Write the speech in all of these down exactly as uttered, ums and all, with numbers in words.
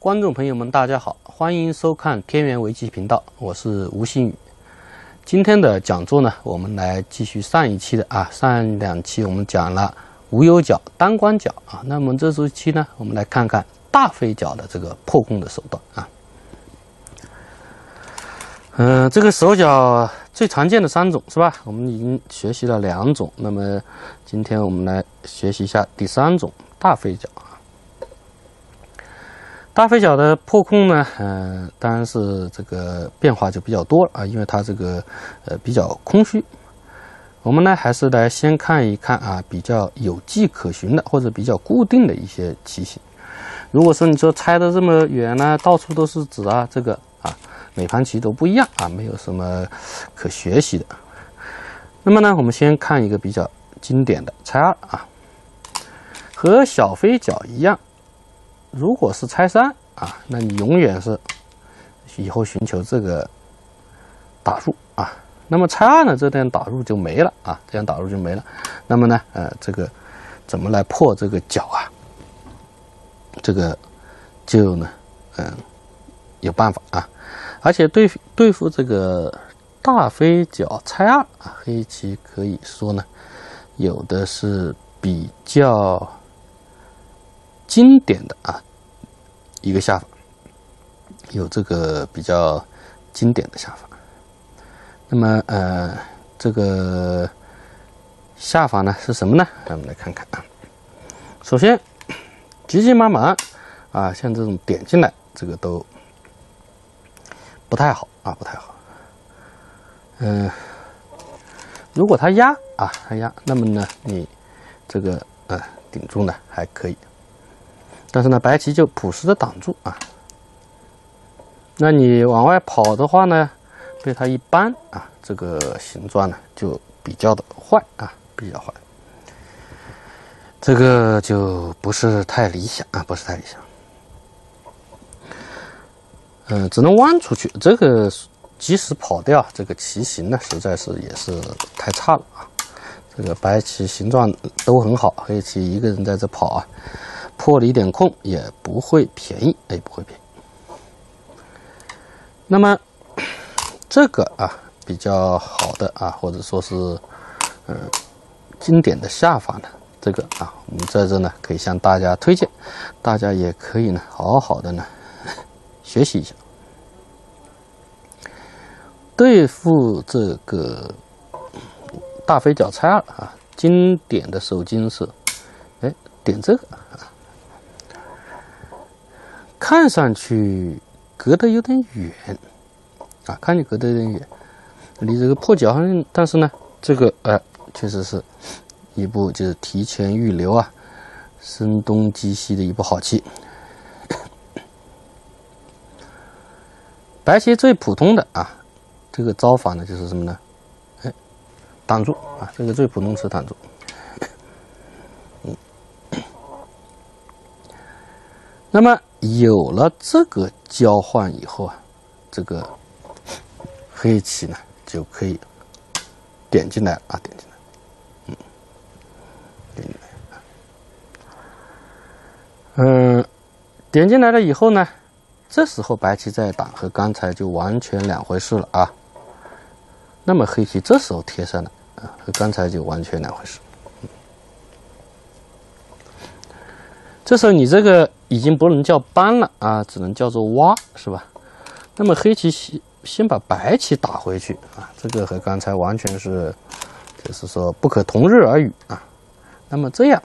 观众朋友们，大家好，欢迎收看天元围棋频道，我是吴新宇。今天的讲座呢，我们来继续上一期的啊，上两期我们讲了无忧角、单关角啊，那么这周期呢，我们来看看大飞角的这个破空的手段啊。嗯、呃，这个手脚最常见的三种是吧？我们已经学习了两种，那么今天我们来学习一下第三种大飞角。大飞角的破空呢，呃，当然是这个变化就比较多了啊，因为它这个呃比较空虚。我们呢还是来先看一看啊，比较有迹可循的或者比较固定的一些棋形。如果说你说拆的这么远呢，到处都是子啊，这个啊每盘棋都不一样啊，没有什么可学习的。那么呢，我们先看一个比较经典的拆二啊，和小飞角一样。如果是拆三啊，那你永远是以后寻求这个打入啊。那么拆二呢，这样打入就没了啊，这样打入就没了。那么呢，呃，这个怎么来破这个角啊？这个就呢，嗯、呃，有办法啊。而且对对付这个大飞角拆二啊，黑棋可以说呢，有的是比较经典的啊一个下法，有这个比较经典的下法。那么呃，这个下法呢是什么呢？我们来看看啊。首先，急急忙忙啊，像这种点进来，这个都不太好啊，不太好。嗯、呃，如果他压啊，他压，那么呢，你这个呃顶住呢还可以。但是呢，白棋就朴实的挡住啊。那你往外跑的话呢，被它一扳啊，这个形状呢就比较的坏啊，比较坏。这个就不是太理想啊，不是太理想。嗯、呃，只能弯出去。这个即使跑掉，这个棋形呢，实在是也是太差了啊。这个白棋形状都很好，黑棋一个人在这跑啊。破了一点空也不会便宜，哎，不会便宜。那么这个啊比较好的啊，或者说是嗯、呃、经典的下法呢，这个啊我们在这呢可以向大家推荐，大家也可以呢好好的呢学习一下。对付这个大飞角拆二啊，经典的手筋是，哎，点这个。看上去隔得有点远啊，看上去隔得有点远，离这个破角，但是呢，这个呃，确实是一步就是提前预留啊，声东击西的一步好棋。白棋最普通的啊，这个招法呢就是什么呢？哎，挡住啊，这个最普通是挡住。嗯，那么有了这个交换以后啊，这个黑棋呢就可以点进来啊，点进来，嗯，点进来，嗯，点进来了以后呢，这时候白棋再挡和刚才就完全两回事了啊。那么黑棋这时候贴上来啊，和刚才就完全两回事。嗯，这时候你这个已经不能叫扳了啊，只能叫做挖，是吧？那么黑棋先先把白棋打回去啊，这个和刚才完全是，就是说不可同日而语啊。那么这样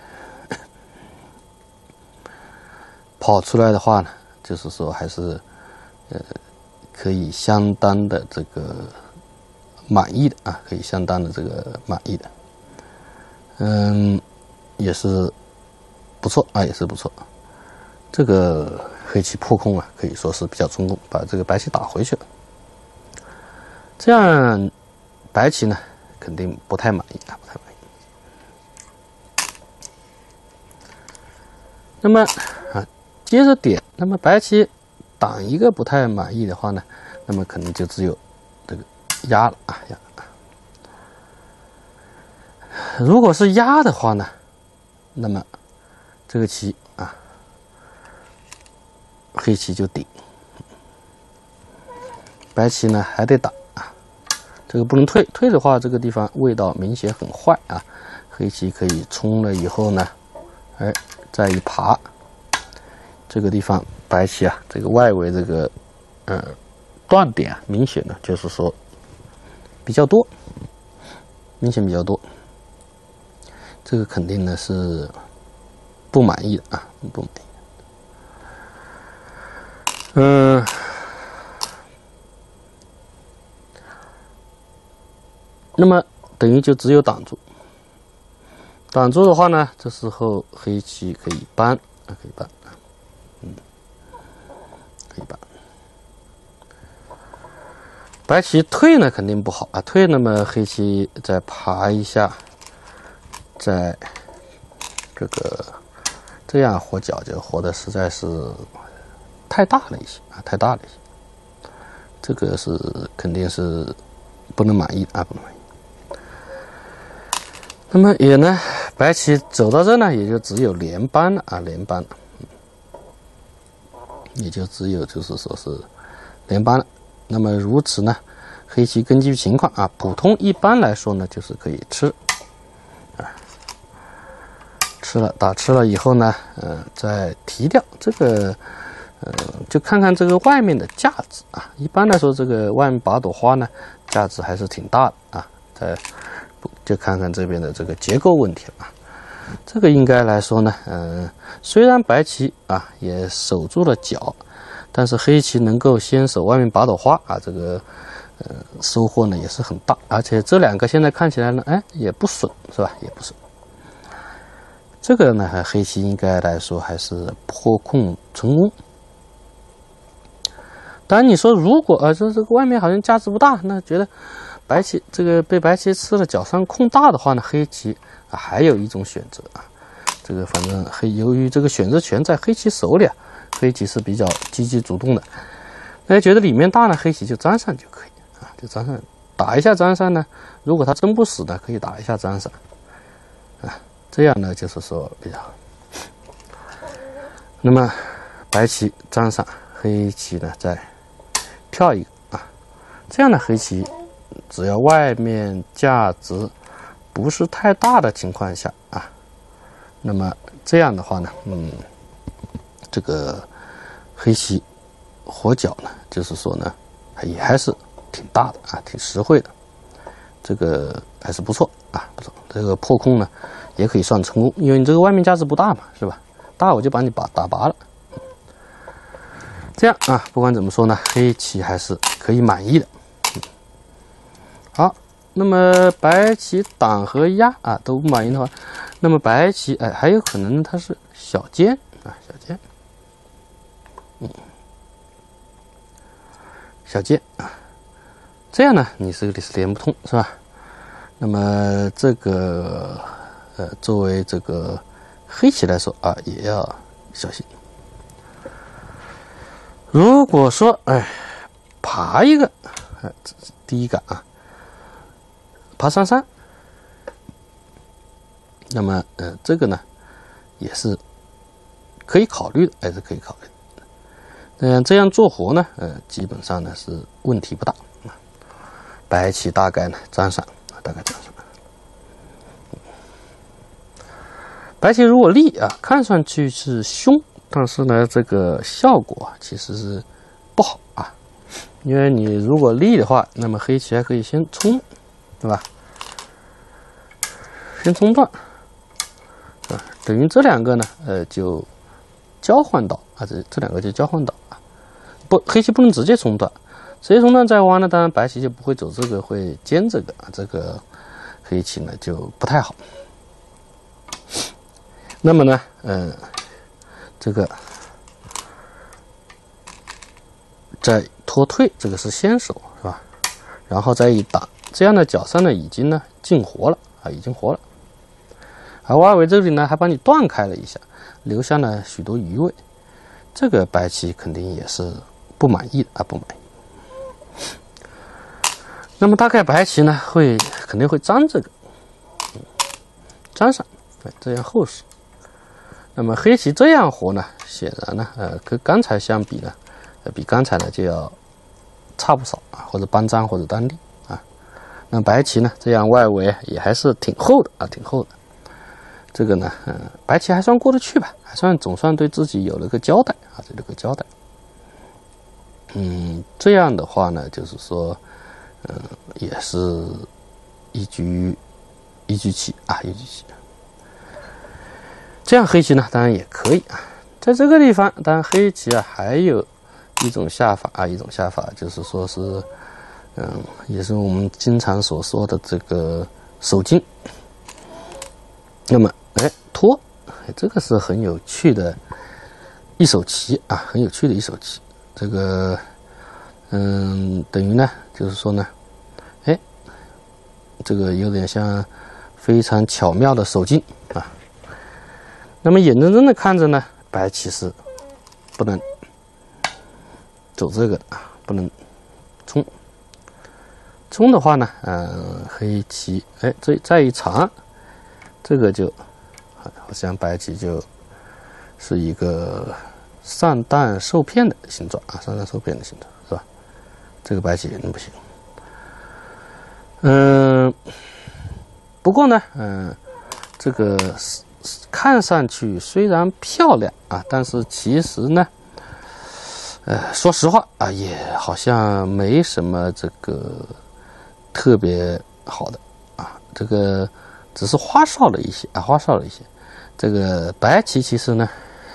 跑出来的话呢，就是说还是呃可以相当的这个满意的啊，可以相当的这个满意的，嗯，也是不错啊，也是不错。这个黑棋破空啊，可以说是比较成功，把这个白棋打回去了。这样白棋呢，肯定不太满意啊，不太满意。那么啊，接着点，那么白棋挡一个不太满意的话呢，那么可能就只有这个压了啊，压了。如果是压的话呢，那么这个棋啊。 黑棋就顶，白棋呢还得打啊，这个不能退，退的话这个地方味道明显很坏啊。黑棋可以冲了以后呢，哎，再一爬，这个地方白棋啊，这个外围这个呃断点啊，明显的就是说比较多，明显比较多，这个肯定呢是不满意的啊，不满意。嗯、呃，那么等于就只有挡住，挡住的话呢，这时候黑棋可以搬啊，可以搬，嗯，可以搬。白棋退呢肯定不好啊，退那么黑棋再爬一下，再这个这样活角就活的实在是太大了一些啊，太大了一些，这个是肯定是不能满意啊，不能满意。那么也呢，白棋走到这呢，也就只有连扳了啊，连扳了，也就只有就是说是连扳了。那么如此呢，黑棋根据情况啊，普通一般来说呢，就是可以吃啊，吃了打吃了以后呢，呃，再提掉这个。呃，就看看这个外面的架子啊，一般来说，这个外面把朵花呢，架子还是挺大的啊。再就看看这边的这个结构问题了啊。这个应该来说呢，嗯、呃，虽然白棋啊也守住了角，但是黑棋能够先守外面把朵花啊，这个呃收获呢也是很大，而且这两个现在看起来呢，哎也不损是吧？也不损。这个呢，黑棋应该来说还是破空成功。当然，你说如果呃，说这个外面好像架子不大，那觉得白棋这个被白棋吃了，角上空大的话呢，黑棋啊还有一种选择啊，这个反正黑由于这个选择权在黑棋手里啊，黑棋是比较积极主动的。那觉得里面大呢，黑棋就粘上就可以啊，就粘上打一下粘上呢，如果他真不死呢，可以打一下粘上啊，这样呢就是说比较好。那么白棋粘上，黑棋呢再跳一个啊，这样的黑棋只要外面价值不是太大的情况下啊，那么这样的话呢，嗯，这个黑棋活角呢，就是说呢，也还是挺大的啊，挺实惠的，这个还是不错啊，不错。这个破空呢，也可以算成功，因为你这个外面价值不大嘛，是吧？大我就把你把打拔了。这样啊，不管怎么说呢，黑棋还是可以满意的。好，那么白棋挡和压啊都不满意的话，那么白棋哎还有可能它是小尖啊，小尖，嗯，小尖啊，这样呢你这个是连不通是吧？那么这个呃作为这个黑棋来说啊，也要小心。如果说哎爬一个，哎这是第一个啊，爬三三，那么呃这个呢也是可以考虑的，还是可以考虑的。嗯，这样做活呢，呃基本上呢是问题不大。白棋大概呢粘上，大概粘上。白棋如果立啊，看上去是凶。但是呢，这个效果其实是不好啊，因为你如果立的话，那么黑棋还可以先冲，对吧？先冲断，啊，等于这两个呢，呃，就交换到啊，这这两个就交换到啊，不，黑棋不能直接冲断，直接冲断再挖呢，当然白棋就不会走这个，会尖这个啊，这个黑棋呢就不太好。那么呢，嗯、呃。这个再拖退，这个是先手是吧？然后再一打，这样的角上呢已经呢进活了啊，已经活了。而外围这里呢还把你断开了一下，留下了许多余位，这个白棋肯定也是不满意的啊，不满意。那么大概白棋呢会肯定会粘这个，粘上，对，这样厚实。 那么黑棋这样活呢，显然呢，呃，跟刚才相比呢，呃，比刚才呢就要差不少啊，或者半张或者单立啊。那白棋呢，这样外围也还是挺厚的啊，挺厚的。这个呢，嗯、呃，白棋还算过得去吧，还算总算对自己有了个交代啊，有了个交代。嗯，这样的话呢，就是说，嗯、呃，也是一局一局棋啊，一局棋。这样黑棋呢，当然也可以啊。在这个地方，当然黑棋啊，还有一种下法啊，一种下法就是说是，嗯，也是我们经常所说的这个手筋。那么，哎，拖，这个是很有趣的一手棋啊，很有趣的一手棋。这个，嗯，等于呢，就是说呢，哎，这个有点像非常巧妙的手筋啊。那么眼睁睁的看着呢，白棋是不能走这个的啊，不能冲。冲的话呢，嗯，黑棋哎，这再一长，这个就好像白棋就是一个上当受骗的形状啊，上当受骗的形状是吧？这个白棋不行。嗯，不过呢，嗯，这个看上去虽然漂亮啊，但是其实呢，呃，说实话啊，也好像没什么这个特别好的啊，这个只是花哨了一些啊，花哨了一些。这个白棋其实呢，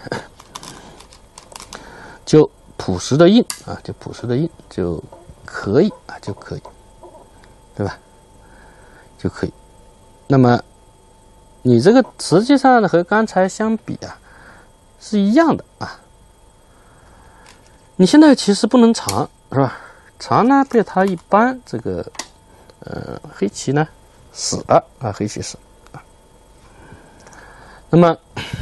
就朴实的印啊，就朴实的印就可以啊，就可以，对吧？就可以。那么你这个实际上和刚才相比啊，是一样的啊。你现在其实不能长，是吧？长呢被他一般这个，呃，黑棋呢死了啊，黑棋死啊。那么，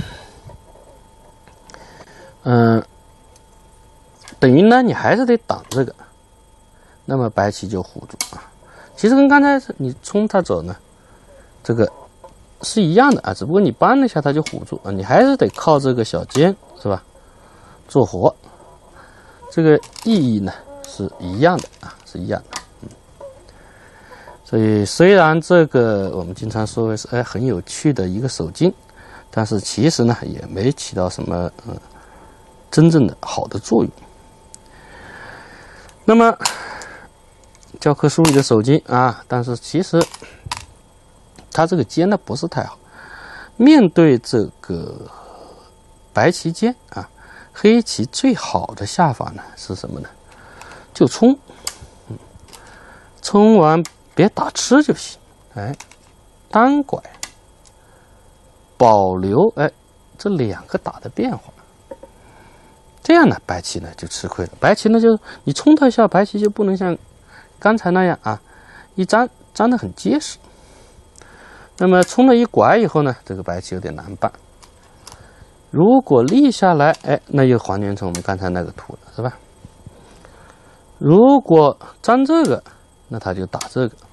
嗯、呃，等于呢你还是得挡这个，那么白棋就糊住啊。其实跟刚才你冲他走呢，这个是一样的啊，只不过你扳了一下它就糊住啊，你还是得靠这个小尖是吧做活，这个意义呢是一样的啊，是一样的。嗯，所以虽然这个我们经常说为是哎很有趣的一个手筋，但是其实呢也没起到什么嗯真正的好的作用。那么教科书里的手筋啊，但是其实它这个尖呢不是太好。面对这个白棋尖啊，黑棋最好的下法呢是什么呢？就冲，嗯，冲完别打吃就行。哎，单拐，保留哎这两个打的变化。这样呢，白棋呢就吃亏了。白棋呢就你冲它一下，白棋就不能像刚才那样啊，一粘粘得很结实。那么冲了一拐以后呢，这个白棋有点难办。如果立下来，哎，那又还原成我们刚才那个图了，是吧？如果粘这个，那他就打这个。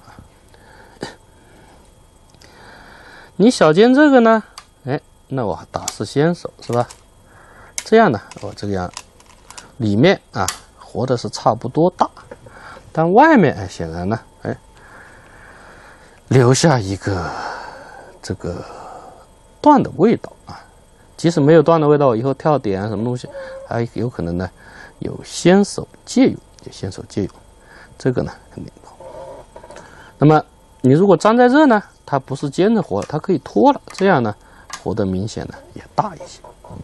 你小尖这个呢，哎，那我打是先手，是吧？这样呢，我这个样里面啊活的是差不多大，但外面哎显然呢，哎，留下一个这个断的味道啊。即使没有断的味道，以后跳点啊什么东西，还有可能呢有先手借用，有先手借用，这个呢肯定不好。那么你如果粘在这呢，它不是尖着活，它可以拖了，这样呢活的明显呢也大一些。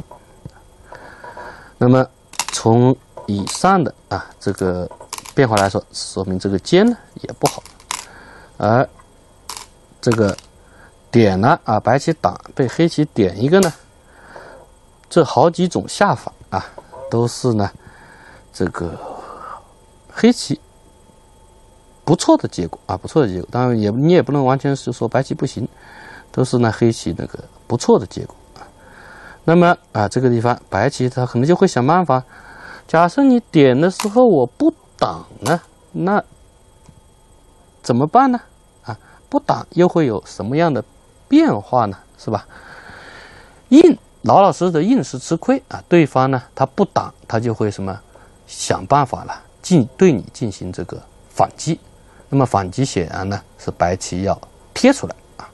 那么从以上的啊这个变化来说，说明这个尖呢也不好，而这个点呢啊白棋挡被黑棋点一个呢，这好几种下法啊都是呢这个黑棋不错的结果啊，不错的结果。当然也你也不能完全是说白棋不行，都是呢黑棋那个不错的结果。那么啊，这个地方白棋它可能就会想办法。假设你点的时候我不挡呢，那怎么办呢？啊，不挡又会有什么样的变化呢？是吧？印老老实实的硬是吃亏啊，对方呢他不挡，他就会什么想办法了进对你进行这个反击。那么反击显然呢是白棋要贴出来啊。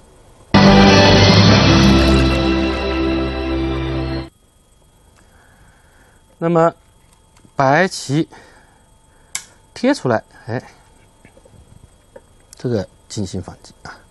那么白棋贴出来，哎，这个进行反击啊。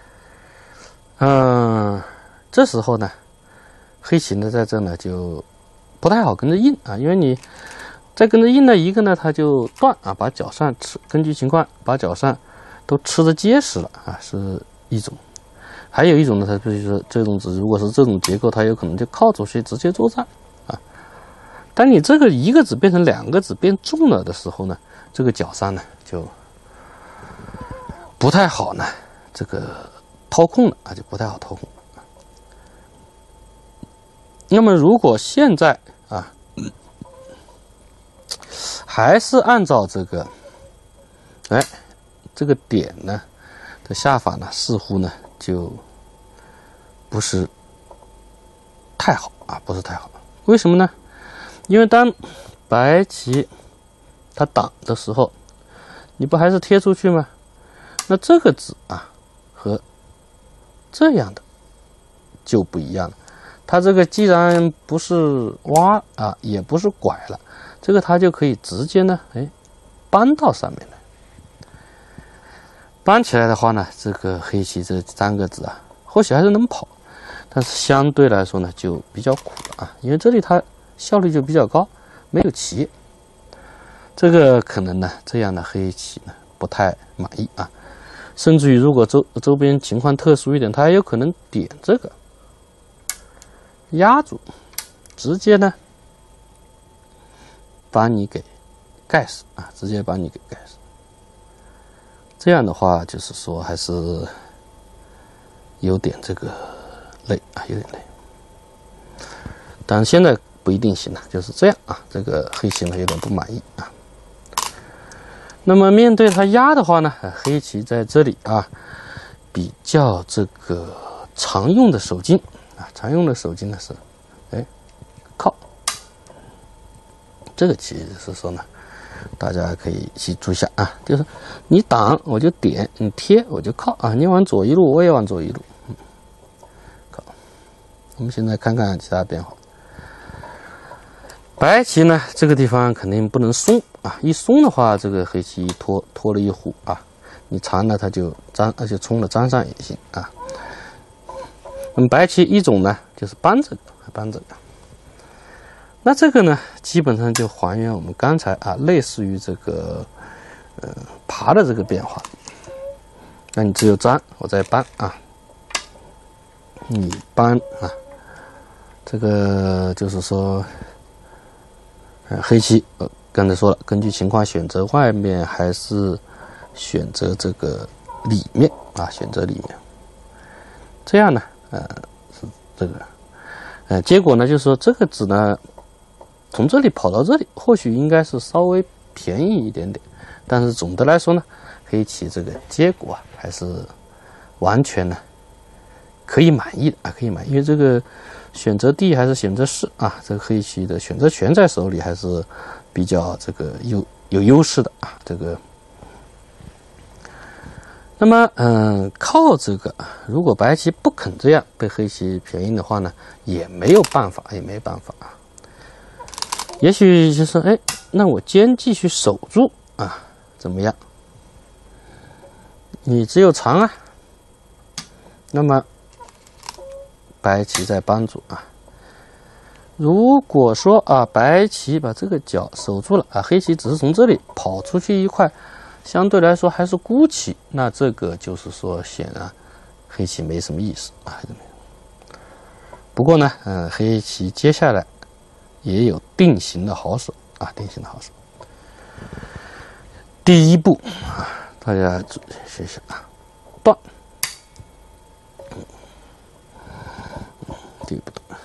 嗯，这时候呢，黑棋呢在这呢就不太好跟着应啊，因为你再跟着应呢，一个呢它就断啊，把角扇吃，根据情况把角扇都吃的结实了啊，是一种。还有一种呢，它就是这种子，如果是这种结构，它有可能就靠出去直接作战啊。当你这个一个子变成两个子变重了的时候呢，这个角扇呢就不太好呢，这个操控了啊，就不太好操控。那么如果现在啊，还是按照这个，哎，这个点呢的下法呢，似乎呢就不是太好啊，不是太好。为什么呢？因为当白棋它挡的时候，你不还是贴出去吗？那这个子啊和这样的就不一样了。它这个既然不是挖啊，也不是拐了，这个它就可以直接呢，哎，搬到上面来。搬起来的话呢，这个黑棋这三个子啊，或许还是能跑，但是相对来说呢，就比较苦了啊，因为这里它效率就比较高，没有棋。这个可能呢，这样的黑棋呢不太满意啊，甚至于如果周周边情况特殊一点，它还有可能点这个压住，直接呢把你给盖死啊，直接把你给盖死。这样的话，就是说还是有点这个累啊，有点累。但现在不一定行了，就是这样啊。这个黑棋呢有点不满意啊。那么面对它压的话呢，黑棋在这里啊比较这个常用的手筋啊，常用的手筋呢是，哎，靠。这个其实是说呢，大家可以去注意一下啊，就是你挡我就点，你贴我就靠啊，你往左一路我也往左一路，嗯，靠。我们现在看看其他变化。白棋呢，这个地方肯定不能松啊，一松的话，这个黑棋一拖拖了一虎啊，你长了它就粘，而且冲了粘上也行啊。那么白棋一种呢，就是搬这个，搬这个。那这个呢，基本上就还原我们刚才啊，类似于这个呃爬的这个变化。那你只有粘，我再搬啊，你搬啊，这个就是说。呃，黑棋，呃，刚才说了，根据情况选择外面还是选择这个里面啊，选择里面。这样呢，呃，是这个，呃，结果呢，就是说这个子呢，从这里跑到这里，或许应该是稍微便宜一点点，但是总的来说呢，黑棋这个结果啊，还是完全呢可以满意的啊，可以满意，因为这个。选择地还是选择势啊？这个黑棋的选择权在手里还是比较这个有有优势的啊。这个，那么嗯，靠这个，如果白棋不肯这样被黑棋便宜的话呢，也没有办法，也没办法啊。也许就是哎，那我尖继续守住啊，怎么样？你只有长啊，那么。白棋在帮助啊，如果说啊，白棋把这个角守住了啊，黑棋只是从这里跑出去一块，相对来说还是孤棋，那这个就是说显然黑棋没什么意思啊。不过呢，嗯，黑棋接下来也有定型的好手啊，定型的好手。第一步啊，大家注意学一下啊，断。第一步断，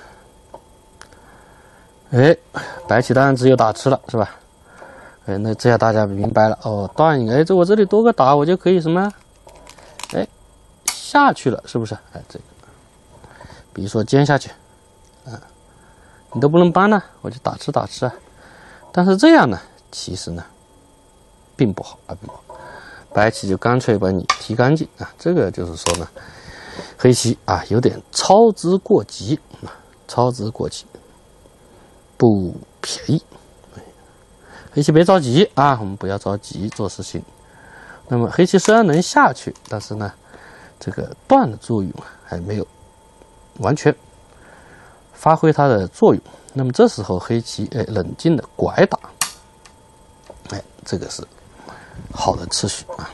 哎，白棋当然只有打吃了，是吧？哎，那这样大家明白了哦，断一个，哎，这我这里多个打，我就可以什么？哎，下去了，是不是？哎，这个，比如说尖下去， 啊，你都不能搬呢，我就打吃打吃啊。但是这样呢，其实呢，并不好啊，并不好。白棋就干脆把你提干净啊，这个就是说呢，黑棋啊有点操之过急啊，操之过急，不便宜。黑棋别着急啊，我们不要着急做事情。那么黑棋虽然能下去，但是呢，这个断的作用还没有完全发挥它的作用。那么这时候黑棋哎冷静的拐打，哎，这个是好的次序啊。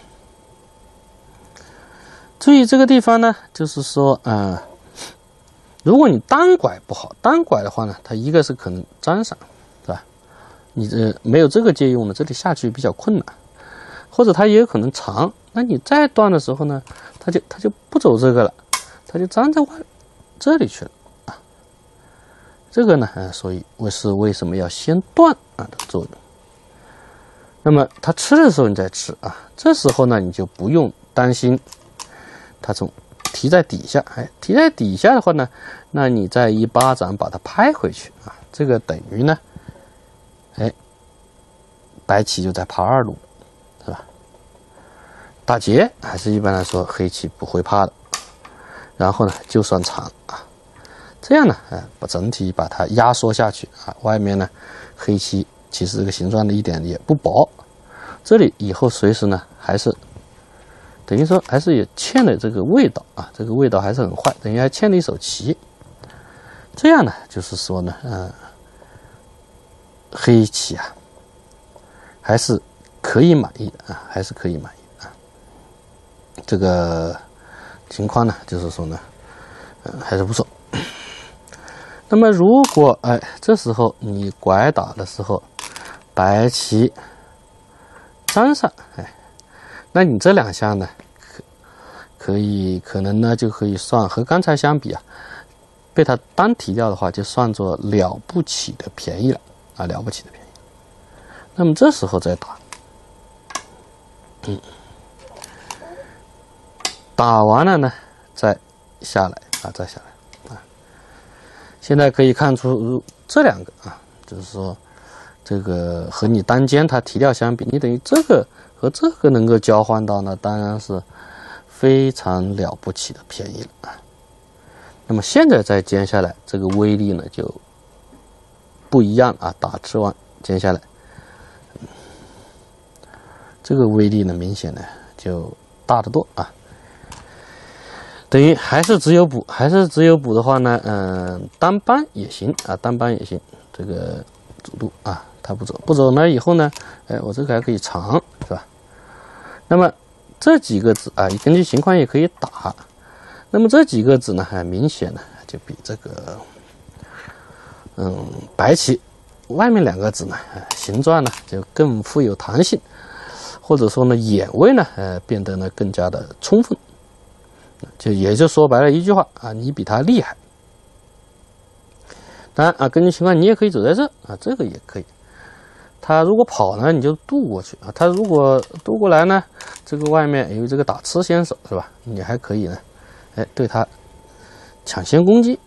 注意这个地方呢，就是说，呃，如果你单拐不好，单拐的话呢，它一个是可能粘上，是吧？你这没有这个借用呢，这里下去比较困难，或者它也有可能长，那你再断的时候呢，它就它就不走这个了，它就粘在外这里去了啊。这个呢，呃，所以为是为什么要先断啊的作用？那么它吃的时候你再吃啊，这时候呢你就不用担心它从提在底下，哎，提在底下的话呢，那你再一巴掌把它拍回去啊，这个等于呢，哎，白棋就在爬二路，是吧？打劫还是一般来说黑棋不会怕的，然后呢就算长啊，这样呢，哎，把整体把它压缩下去啊，外面呢黑棋其实这个形状的一点也不薄，这里以后随时呢还是等于说还是也欠了这个味道啊，这个味道还是很坏，等于还欠了一手棋。这样呢，就是说呢，嗯、呃，黑棋啊，还是可以满意的啊，还是可以满意啊。这个情况呢，就是说呢，嗯、呃，还是不错。那么如果哎，这时候你拐打的时候，白棋粘上，哎，那你这两下呢，可可以可能呢就可以算和刚才相比啊，被它单提掉的话，就算作了不起的便宜了啊，了不起的便宜。那么这时候再打，嗯，打完了呢，再下来啊，再下来啊。现在可以看出这两个啊，就是说这个和你单尖它提掉相比，你等于这个和这个能够交换到呢，当然是非常了不起的便宜了啊。那么现在再尖下来，这个威力呢就不一样啊，打吃完尖下来，这个威力呢明显呢就大得多啊。等于还是只有补，还是只有补的话呢，嗯、呃，单扳也行啊，单扳也行。这个主度啊，它不走，不走呢以后呢，哎，我这个还可以长，是吧？那么这几个子啊，根据情况也可以打。那么这几个子呢，很明显呢，就比这个，嗯，白棋外面两个子呢，形状呢就更富有弹性，或者说呢，眼位呢，呃，变得呢更加的充分。就也就说白了一句话啊，你比他厉害。当然啊，根据情况你也可以走在这啊，这个也可以。他如果跑呢，你就渡过去啊；他如果渡过来呢，这个外面有这个打吃先手是吧？你还可以呢，哎，对他抢先攻击。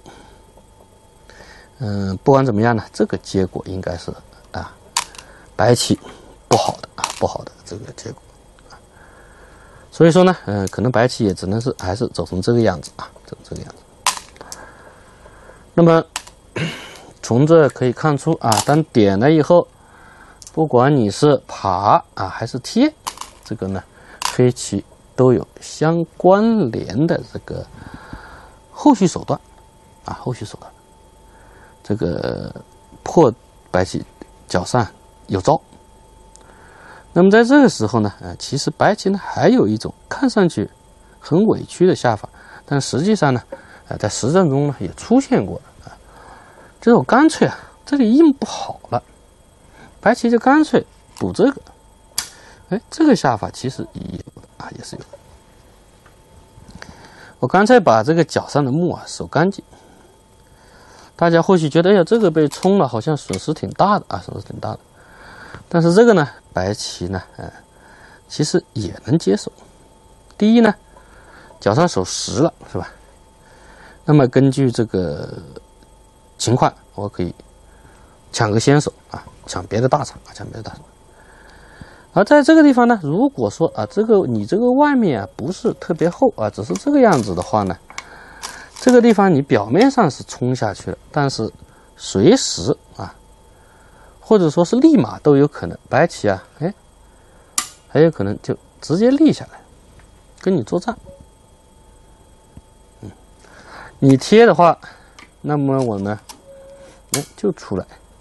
嗯，不管怎么样呢，这个结果应该是啊，白棋不好的啊，不好的这个结果。所以说呢，嗯、呃，可能白棋也只能是还是走成这个样子啊，走成这个样子。那么从这可以看出啊，当点了以后，不管你是爬啊还是贴，这个呢，黑棋都有相关联的这个后续手段啊，后续手段。这个破白棋脚上有招。那么在这个时候呢，呃，其实白棋呢还有一种看上去很委屈的下法，但实际上呢，呃，在实战中呢也出现过的啊，这种干脆啊，这里硬不好了，白棋就干脆补这个，哎，这个下法其实也有的啊，也是有的。我刚才把这个脚上的目啊守干净，大家或许觉得，哎呀，这个被冲了，好像损失挺大的啊，损失挺大的。但是这个呢，白棋呢，呃，其实也能接受。第一呢，脚上守实了，是吧？那么根据这个情况，我可以抢个先手啊，抢别的大场啊，抢别的大场。而在这个地方呢，如果说啊，这个你这个外面啊不是特别厚啊，只是这个样子的话呢，这个地方你表面上是冲下去了，但是随时啊，或者说是立马都有可能白棋啊，哎，还有可能就直接立下来，跟你作战。嗯，你贴的话，那么我呢，哎，就出来。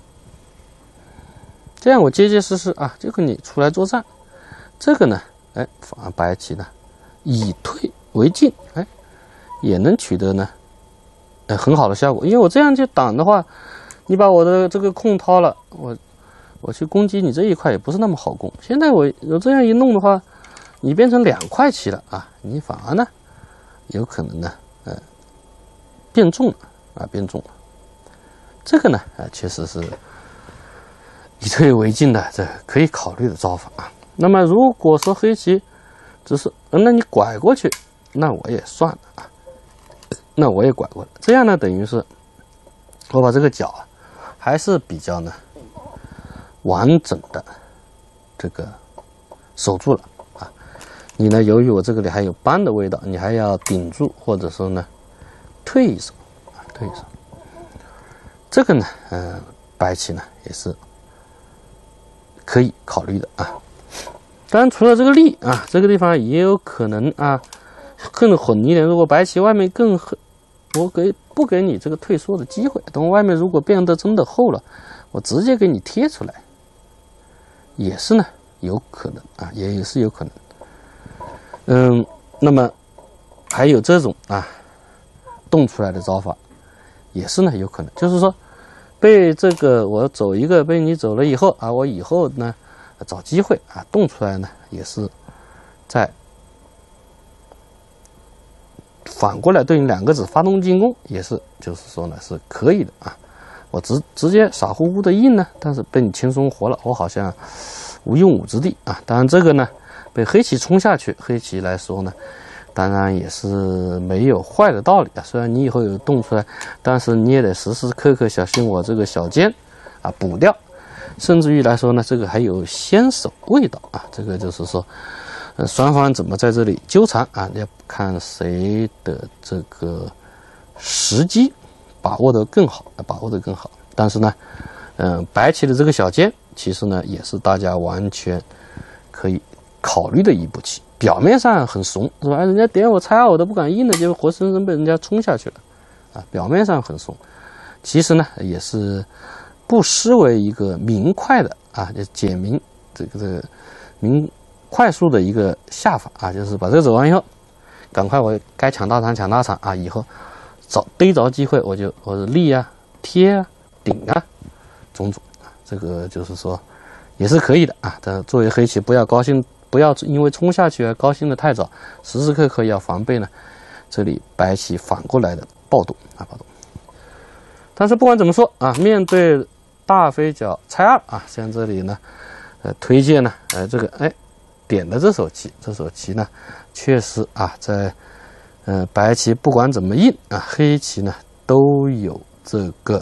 这样我结结实实啊，就跟你出来作战。这个呢，哎，反而白棋呢，以退为进，哎，也能取得呢，哎，很好的效果。因为我这样去挡的话，你把我的这个空掏了，我我去攻击你这一块也不是那么好攻。现在我我这样一弄的话，你变成两块棋了啊，你反而呢，有可能呢，呃，变重了啊，变重了。这个呢，啊，确实是。以退为进的，这可以考虑的招法啊。那么如果说黑棋只是，嗯，那你拐过去，那我也算了啊，那我也拐过来，这样呢，等于是我把这个角啊，还是比较呢完整的这个守住了啊。你呢，由于我这个里还有扳的味道，你还要顶住，或者说呢退一手啊，退一手。这个呢，嗯、呃，白棋呢也是可以考虑的啊。当然，除了这个力啊，这个地方也有可能啊更混一点。如果白棋外面更厚，我给不给你这个退缩的机会？等外面如果变得真的厚了，我直接给你贴出来，也是呢有可能啊，也是有可能。嗯，那么还有这种啊动出来的招法，也是呢有可能，就是说。被这个我走一个被你走了以后啊，我以后呢找机会啊动出来呢，也是在反过来对你两个子发动进攻，也是就是说呢是可以的啊。我直直接傻乎乎的印呢，但是被你轻松活了，我好像无用武之地啊。当然这个呢被黑棋冲下去，黑棋来说呢。当然也是没有坏的道理啊。虽然你以后有动出来，但是你也得时时刻刻小心我这个小尖啊补掉，甚至于来说呢，这个还有先手味道啊。这个就是说，呃，双方怎么在这里纠缠啊？要看谁的这个时机把握得更好，把握得更好。但是呢，嗯、呃，白棋的这个小尖，其实呢也是大家完全可以考虑的一步棋。表面上很怂是吧？人家点我拆二我都不敢印了，结果活生生被人家冲下去了，啊，表面上很怂，其实呢也是不失为一个明快的啊，就解明这个这个明快速的一个下法啊，就是把这个走完以后，赶快我该抢大场抢大场啊，以后找逮着机会我就我是立啊、贴啊、顶啊，种种啊，这个就是说也是可以的啊。但作为黑棋不要高兴。不要因为冲下去而高兴的太早，时时刻刻要防备呢。这里白棋反过来的暴动啊，暴动。但是不管怎么说啊，面对大飞角拆二啊，像这里呢，呃，推荐呢，呃，这个哎，点的这手棋，这手棋呢，确实啊，在呃白棋不管怎么印啊，黑棋呢都有这个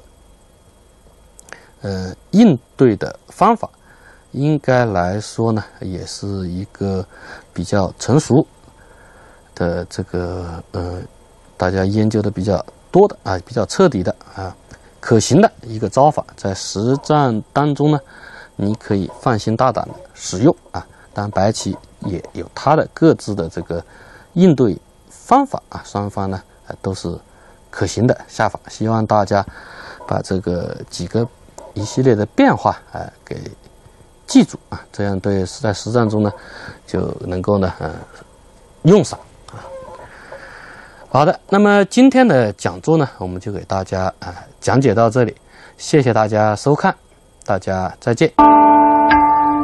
呃应对的方法。应该来说呢，也是一个比较成熟的这个呃，大家研究的比较多的啊，比较彻底的啊，可行的一个招法，在实战当中呢，你可以放心大胆的使用啊。当然，白棋也有它的各自的这个应对方法啊，双方呢啊都是可行的下法。希望大家把这个几个一系列的变化啊给。记住啊，这样对在实战中呢就能够呢呃用上啊。好的，那么今天的讲座呢，我们就给大家啊、呃、讲解到这里，谢谢大家收看，大家再见。